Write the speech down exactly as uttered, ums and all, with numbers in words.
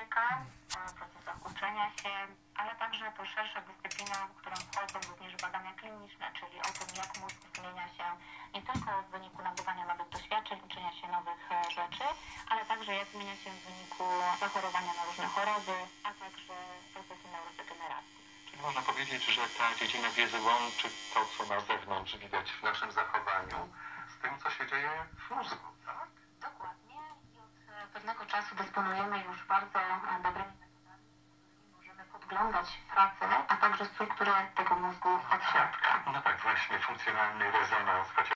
człowieka, o procesach uczenia się, ale także to szersza dyscyplina, w którą wchodzą również badania kliniczne, czyli o tym, jak mózg zmienia się nie tylko w wyniku nabywania nowych doświadczeń, uczenia się nowych rzeczy, ale także jak zmienia się w wyniku zachorowania na różne choroby, a także procesy neurodegeneracji. Czyli można powiedzieć, że ta dziedzina wiedzy łączy to, co na zewnątrz widać w naszym zachowaniu, z tym, co się dzieje w mózgu, tak? Dokładnie. I od pewnego czasu dysponujemy już bardzo dobrymi metodami, którymi możemy podglądać pracę, a także strukturę tego mózgu od środka. No tak, właśnie funkcjonalny rezonans, chociaż